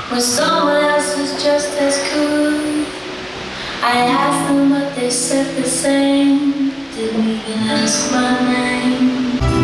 when someone else is just as cool. I asked them but they said the same, didn't even ask my name.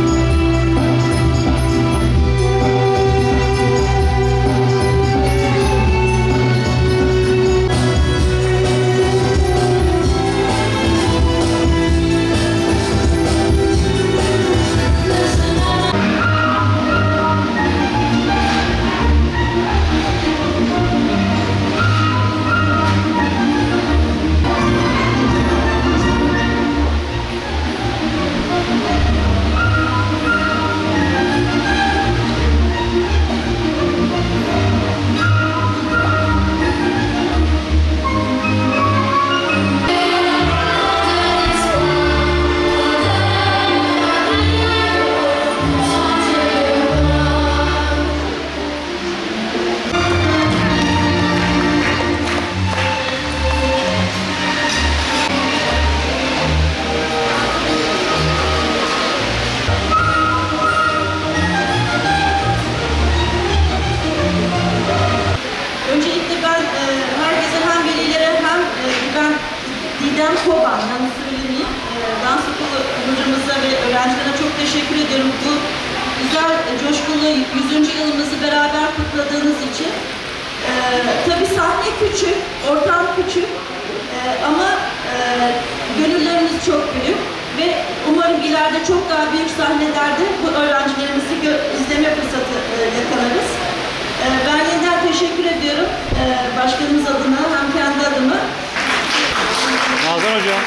Dans okulu hocamıza ve öğrencilerine çok teşekkür ediyorum. Bu güzel, coşkulu 100. yılımızı beraber kutladığınız için. Tabii sahne küçük, ortam küçük ama gönüllerimiz çok büyük ve umarım ileride çok daha büyük sahnelerde bu öğrencilerimizi izleme fırsatı yakalarız. Ben yeniden teşekkür ediyorum başkanımız adına hem kendi adıma. Nazan Hocam.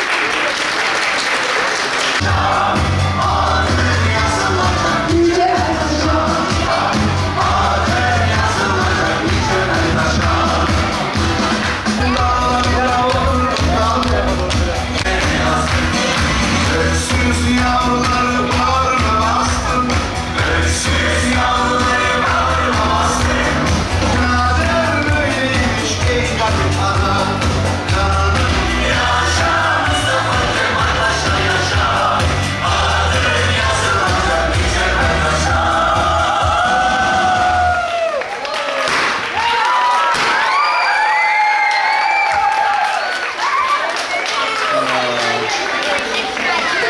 Yavruları bağrıma bastım, öksüz yavruları bağrıma bastım. Nadir böyleymiş ey kadın adam.